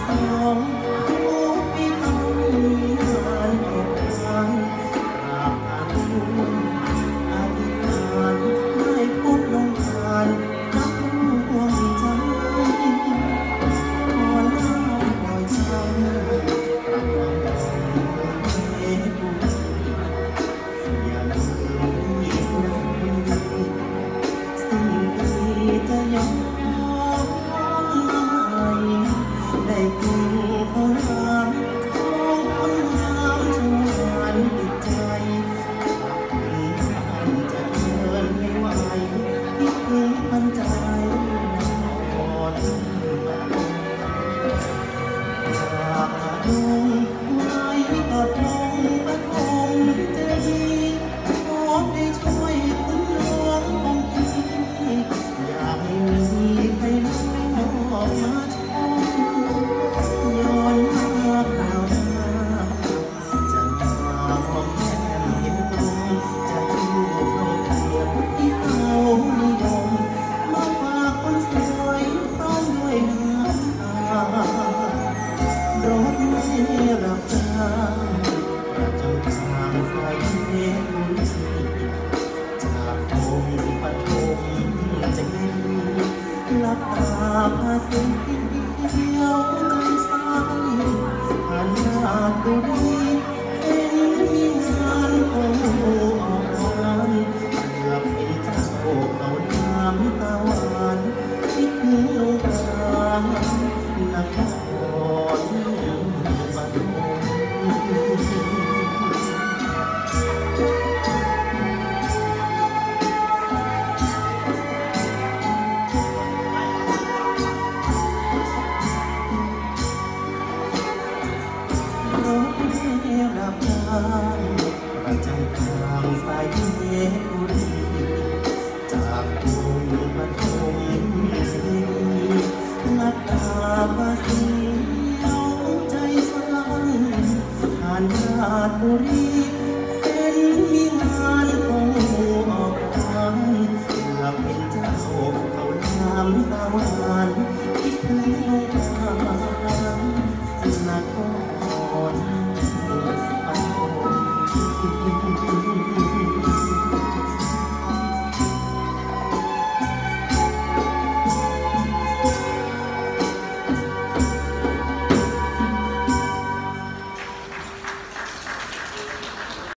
องทุกปีต้องมีงานเหตุการณ์กราบอาทิตย์อธิษฐานได้พบลงทานรักดวงใจขอลาปล่อยใจกลับมาเมื่อบุญอย่าลืมที่นักบุญสิ่งดีจะยอมได้กินข้าวหลามของคนงามชวนติดใจขับถึงบ้านจะเดินไม่ไหวคิดถึงพันใจนอนจากดงไว้กอดลงปฐมเจดีย์ขอให้ช่วยคุณหลวงองค์ที่อย่าให้มีใครนอกมาย้อนมาคราวหน้าจะมาหอมแก้มเห็นตรงจะอยู่ตรงเทียมที่เขานิยมมาฝากคนสวยพร้อมด้วยน้ำตารถไม่รับจ้างประจำทางสายเพชรบุรีจากองค์ปฐมเจดีย์ลับตาภาษีเดียวใจสายผ่านราชบุรีเห็นมีงานของออกร้านเกือบเป็นเจ้าเขาน้ำตาหวานคิดถึงลงกลางนครปฐมรับทางประจำทางสายเพชรบุรีจากกรุงปฐมธานีนับตาภาษีเอาใจสั่นผ่านราชบุรีเห็นมีงานของออกร้านเกือบเป็นเจ้าเขาน้ำตาหวานคิดถึงลงทาง